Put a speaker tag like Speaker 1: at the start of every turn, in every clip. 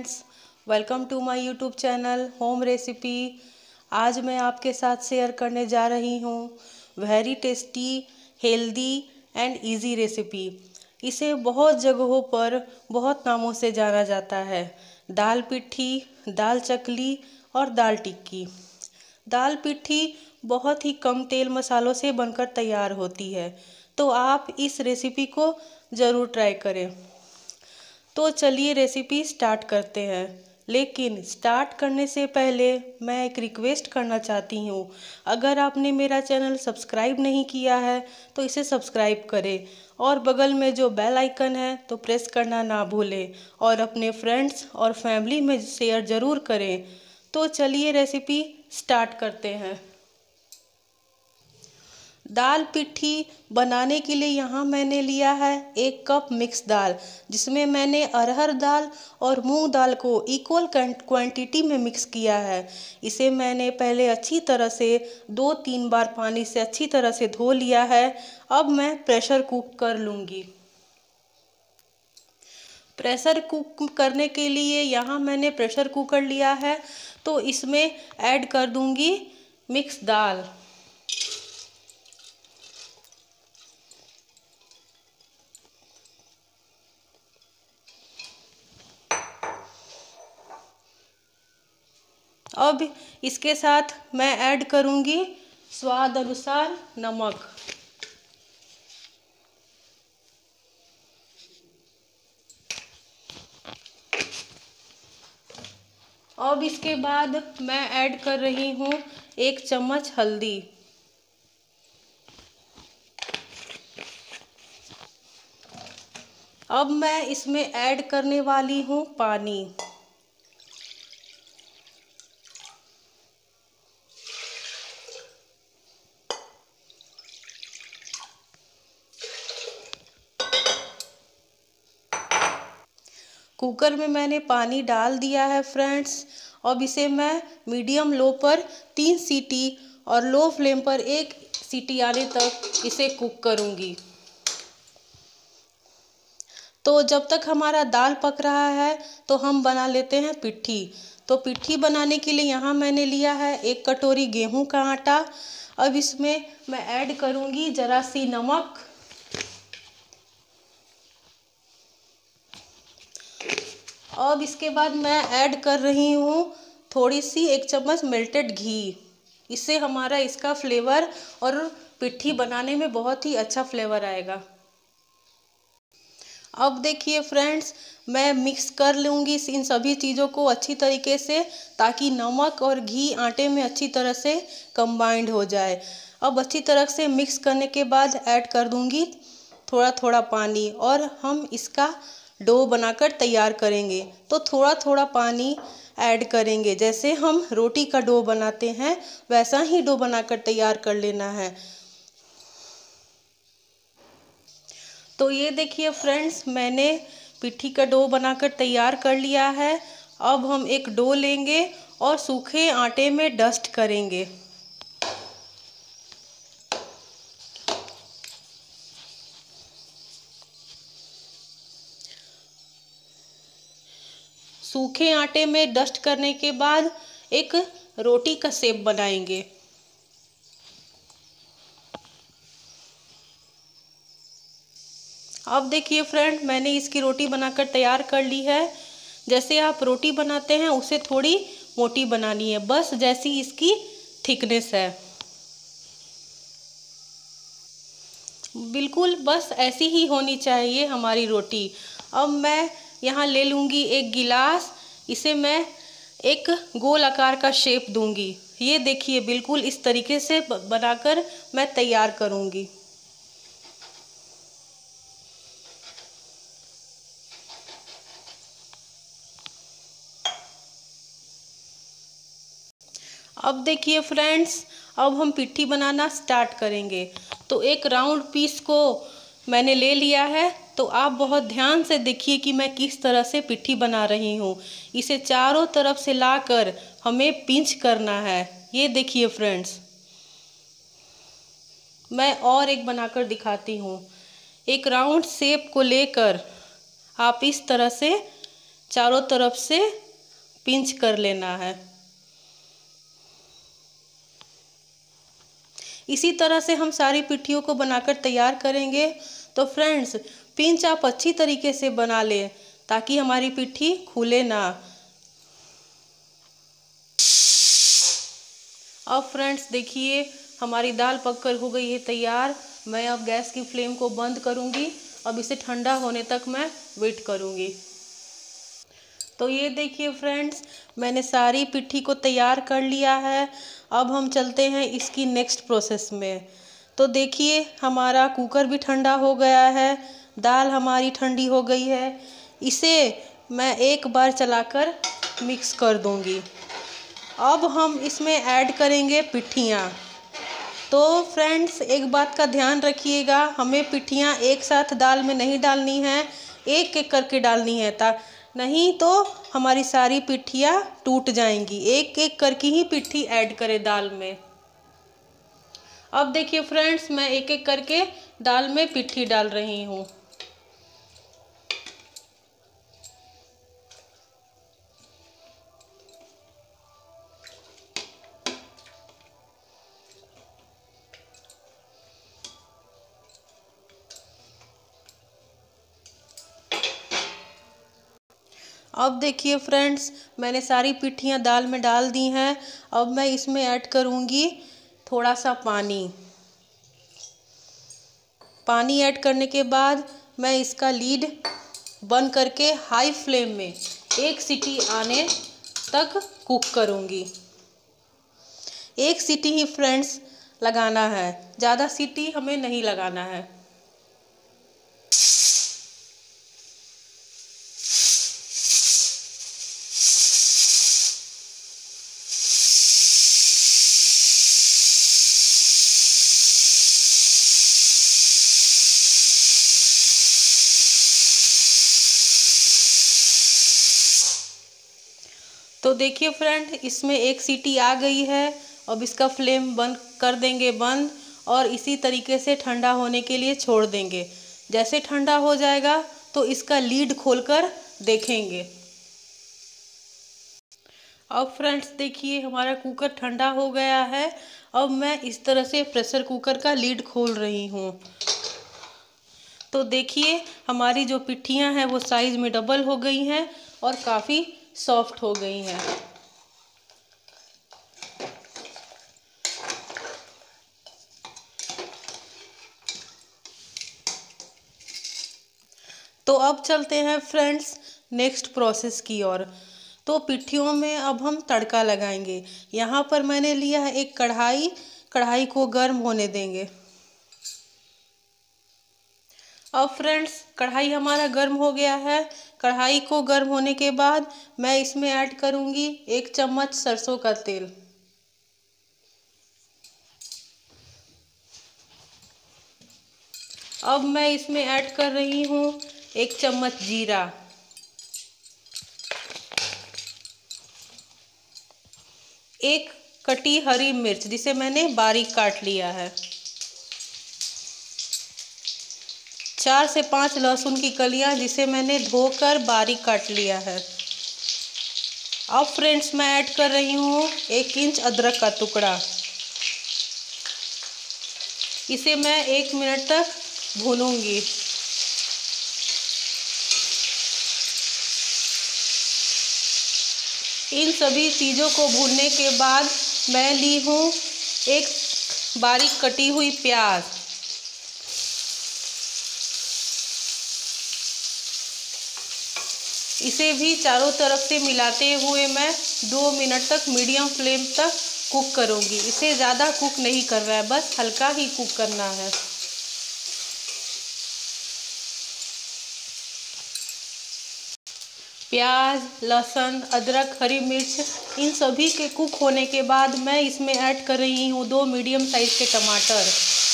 Speaker 1: Friends, welcome to my YouTube channel home recipe. आज मैं आपके साथ शेयर करने जा रही हूँ very tasty, healthy and easy recipe. इसे बहुत जगहों पर बहुत नामों से जाना जाता है। दाल पिट्ठी, दाल चकली और दाल टिक्की। दाल पिट्ठी बहुत ही कम तेल मसालों से बनकर तैयार होती है, तो आप इस रेसिपी को ज़रूर ट्राई करें। तो चलिए रेसिपी स्टार्ट करते हैं। लेकिन स्टार्ट करने से पहले मैं एक रिक्वेस्ट करना चाहती हूँ। अगर आपने मेरा चैनल सब्सक्राइब नहीं किया है तो इसे सब्सक्राइब करें और बगल में जो बेल आइकन है तो प्रेस करना ना भूलें और अपने फ्रेंड्स और फैमिली में शेयर ज़रूर करें। तो चलिए रेसिपी स्टार्ट करते हैं। दाल पिट्ठी बनाने के लिए यहाँ मैंने लिया है 1 कप मिक्स दाल, जिसमें मैंने अरहर दाल और मूंग दाल को इक्वल क्वांटिटी में मिक्स किया है। इसे मैंने पहले अच्छी तरह से 2-3 बार पानी से अच्छी तरह से धो लिया है। अब मैं प्रेशर कुक कर लूँगी। प्रेशर कुक करने के लिए यहाँ मैंने प्रेशर कुकर लिया है, तो इसमें ऐड कर दूँगी मिक्स दाल। अब इसके साथ मैं ऐड करूंगी स्वाद अनुसार नमक। अब इसके बाद मैं ऐड कर रही हूँ 1 चम्मच हल्दी। अब मैं इसमें ऐड करने वाली हूँ पानी। कुकर में मैंने पानी डाल दिया है फ्रेंड्स। अब इसे मैं मीडियम लो पर 3 सीटी और लो फ्लेम पर 1 सीटी आने तक इसे कुक करूँगी। तो जब तक हमारा दाल पक रहा है तो हम बना लेते हैं पिट्ठी। तो पिट्ठी बनाने के लिए यहाँ मैंने लिया है 1 कटोरी गेहूं का आटा। अब इसमें मैं ऐड करूँगी ज़रा सी नमक। अब इसके बाद मैं ऐड कर रही हूँ थोड़ी सी 1 चम्मच मेल्टेड घी। इससे हमारा इसका फ्लेवर और पिट्ठी बनाने में बहुत ही अच्छा फ्लेवर आएगा। अब देखिए फ्रेंड्स, मैं मिक्स कर लूँगी इन सभी चीज़ों को अच्छी तरीके से, ताकि नमक और घी आटे में अच्छी तरह से कंबाइंड हो जाए। अब अच्छी तरह से मिक्स करने के बाद ऐड कर दूँगी थोड़ा थोड़ा पानी और हम इसका डो बनाकर तैयार करेंगे। तो थोड़ा थोड़ा पानी ऐड करेंगे, जैसे हम रोटी का डो बनाते हैं वैसा ही डो बनाकर तैयार कर लेना है। तो ये देखिए फ्रेंड्स, मैंने पिट्ठी का डो बनाकर तैयार कर लिया है। अब हम एक डो लेंगे और सूखे आटे में डस्ट करेंगे। सूखे आटे में डस्ट करने के बाद एक रोटी का शेप बनाएंगे। अब देखिए फ्रेंड, मैंने इसकी रोटी बनाकर तैयार कर ली है। जैसे आप रोटी बनाते हैं उसे थोड़ी मोटी बनानी है, बस जैसी इसकी थिकनेस है, बिल्कुल बस ऐसी ही होनी चाहिए हमारी रोटी। अब मैं यहाँ ले लूँगी 1 गिलास। इसे मैं एक गोल आकार का शेप दूँगी। ये देखिए बिल्कुल इस तरीके से बनाकर मैं तैयार करूँगी। अब देखिए फ्रेंड्स, अब हम पिट्ठी बनाना स्टार्ट करेंगे। तो एक राउंड पीस को मैंने ले लिया है। तो आप बहुत ध्यान से देखिए कि मैं किस तरह से पिट्ठी बना रही हूँ। इसे चारों तरफ से लाकर हमें पिंच करना है। ये देखिए फ्रेंड्स, मैं और एक बनाकर दिखाती हूँ। एक राउंड शेप को लेकर आप इस तरह से चारों तरफ से पिंच कर लेना है। इसी तरह से हम सारी पिट्ठियों को बनाकर तैयार करेंगे। तो फ्रेंड्स, पिंच आप अच्छी तरीके से बना लें ताकि हमारी पिट्ठी खुले ना। अब फ्रेंड्स देखिए, हमारी दाल पककर हो गई है तैयार। मैं अब गैस की फ्लेम को बंद करूंगी। अब इसे ठंडा होने तक मैं वेट करूंगी। तो ये देखिए फ्रेंड्स, मैंने सारी पिट्ठी को तैयार कर लिया है। अब हम चलते हैं इसकी नेक्स्ट प्रोसेस में। तो देखिए, हमारा कुकर भी ठंडा हो गया है, दाल हमारी ठंडी हो गई है। इसे मैं एक बार चलाकर मिक्स कर दूंगी। अब हम इसमें ऐड करेंगे पिट्ठियाँ। तो फ्रेंड्स, एक बात का ध्यान रखिएगा, हमें पिट्ठियाँ एक साथ दाल में नहीं डालनी है, एक एक करके डालनी है। नहीं तो हमारी सारी पिट्ठियाँ टूट जाएंगी। एक एक करके ही पिट्ठी ऐड करें दाल में। अब देखिए फ्रेंड्स, मैं एक एक करके दाल में पिट्ठी डाल रही हूँ। अब देखिए फ्रेंड्स, मैंने सारी पिट्ठियाँ दाल में डाल दी हैं। अब मैं इसमें ऐड करूँगी थोड़ा सा पानी। पानी ऐड करने के बाद मैं इसका लीड बंद करके हाई फ्लेम में एक सीटी आने तक कुक करूँगी। एक सीटी ही फ्रेंड्स लगाना है, ज़्यादा सीटी हमें नहीं लगाना है। तो देखिए फ्रेंड, इसमें एक सीटी आ गई है। अब इसका फ्लेम बंद कर देंगे बंद, और इसी तरीके से ठंडा होने के लिए छोड़ देंगे। जैसे ठंडा हो जाएगा तो इसका लीड खोलकर देखेंगे। अब फ्रेंड्स देखिए, हमारा कुकर ठंडा हो गया है। अब मैं इस तरह से प्रेशर कुकर का लीड खोल रही हूँ। तो देखिए, हमारी जो पिट्ठियाँ हैं वो साइज़ में डबल हो गई हैं और काफ़ी सॉफ्ट हो गई हैं। तो अब चलते हैं फ्रेंड्स नेक्स्ट प्रोसेस की ओर। तो पिट्ठियों में अब हम तड़का लगाएंगे। यहाँ पर मैंने लिया है एक कढ़ाई। कढ़ाई को गर्म होने देंगे। अब फ्रेंड्स, कढ़ाई हमारा गर्म हो गया है। कढ़ाई को गर्म होने के बाद मैं इसमें ऐड करूँगी 1 चम्मच सरसों का तेल। अब मैं इसमें ऐड कर रही हूँ 1 चम्मच जीरा, 1 कटी हरी मिर्च जिसे मैंने बारीक काट लिया है, 4 से 5 लहसुन की कलियां जिसे मैंने धोकर बारीक काट लिया है। अब फ्रेंड्स, मैं ऐड कर रही हूँ 1 इंच अदरक का टुकड़ा। इसे मैं 1 मिनट तक भूनूंगी। इन सभी चीज़ों को भूनने के बाद मैं ली हूँ 1 बारीक कटी हुई प्याज। इसे भी चारों तरफ से मिलाते हुए मैं 2 मिनट तक मीडियम फ्लेम तक कुक करूँगी। इसे ज़्यादा कुक नहीं करना है, बस हल्का ही कुक करना है। प्याज, लहसुन, अदरक, हरी मिर्च इन सभी के कुक होने के बाद मैं इसमें ऐड कर रही हूँ 2 मीडियम साइज़ के टमाटर।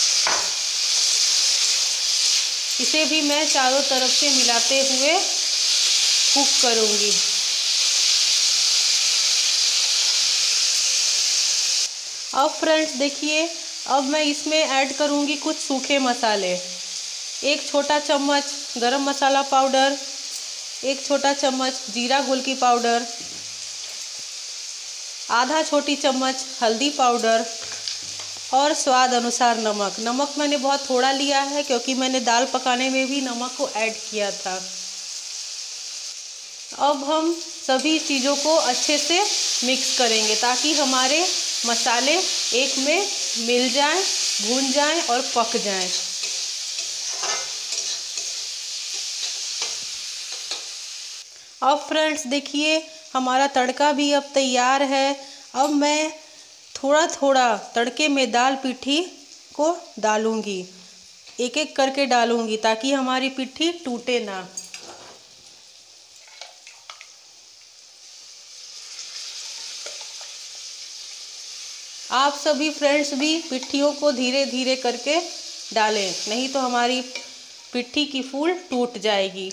Speaker 1: इसे भी मैं चारों तरफ से मिलाते हुए कुक करूँगी। अब फ्रेंड्स देखिए, अब मैं इसमें ऐड करूँगी कुछ सूखे मसाले। 1 छोटा चम्मच गरम मसाला पाउडर, 1 छोटा चम्मच जीरा गोलकी पाउडर, आधा छोटी चम्मच हल्दी पाउडर और स्वाद अनुसार नमक। नमक मैंने बहुत थोड़ा लिया है क्योंकि मैंने दाल पकाने में भी नमक को ऐड किया था। अब हम सभी चीज़ों को अच्छे से मिक्स करेंगे ताकि हमारे मसाले एक में मिल जाएं, भून जाएं और पक जाएं। अब फ्रेंड्स देखिए हमारा तड़का भी अब तैयार है। अब मैं थोड़ा थोड़ा तड़के में दाल पिठी को डालूंगी, एक एक करके डालूंगी ताकि हमारी पिठी टूटे ना। आप सभी फ्रेंड्स भी पिट्ठियों को धीरे धीरे करके डालें, नहीं तो हमारी पिट्ठी की फूल टूट जाएगी।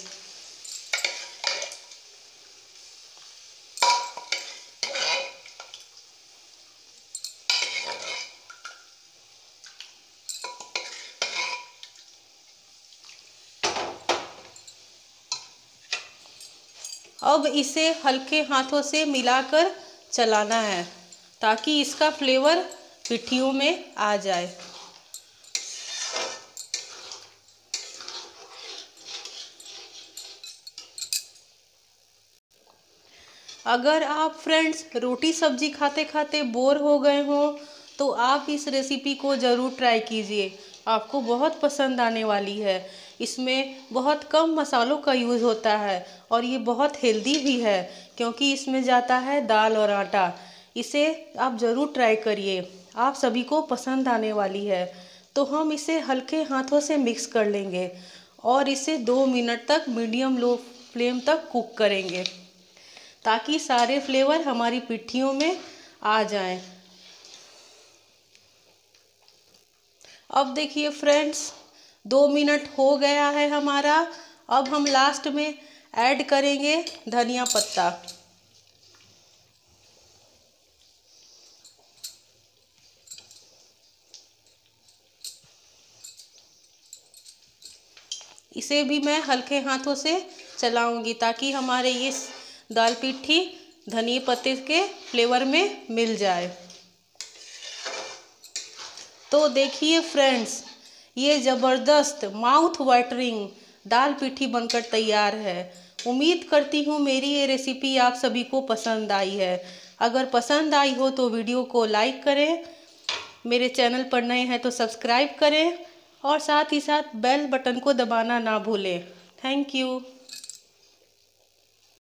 Speaker 1: अब इसे हल्के हाथों से मिलाकर चलाना है ताकि इसका फ्लेवर पिट्ठियों में आ जाए। अगर आप फ्रेंड्स रोटी सब्जी खाते खाते बोर हो गए हों तो आप इस रेसिपी को ज़रूर ट्राई कीजिए, आपको बहुत पसंद आने वाली है। इसमें बहुत कम मसालों का यूज़ होता है और ये बहुत हेल्दी भी है क्योंकि इसमें जाता है दाल और आटा। इसे आप ज़रूर ट्राई करिए, आप सभी को पसंद आने वाली है। तो हम इसे हल्के हाथों से मिक्स कर लेंगे और इसे 2 मिनट तक मीडियम लो फ्लेम तक कुक करेंगे ताकि सारे फ्लेवर हमारी पिट्ठियों में आ जाएं। अब देखिए फ्रेंड्स 2 मिनट हो गया है हमारा। अब हम लास्ट में ऐड करेंगे धनिया पत्ता। इसे भी मैं हल्के हाथों से चलाऊंगी ताकि हमारे ये दाल पिट्ठी धनिया पत्ते के फ्लेवर में मिल जाए। तो देखिए फ्रेंड्स ये ज़बरदस्त माउथ वाटरिंग दाल पिट्ठी बनकर तैयार है। उम्मीद करती हूँ मेरी ये रेसिपी आप सभी को पसंद आई है। अगर पसंद आई हो तो वीडियो को लाइक करें, मेरे चैनल पर नए हैं तो सब्सक्राइब करें और साथ ही साथ बेल बटन को दबाना ना भूलें। Thank you.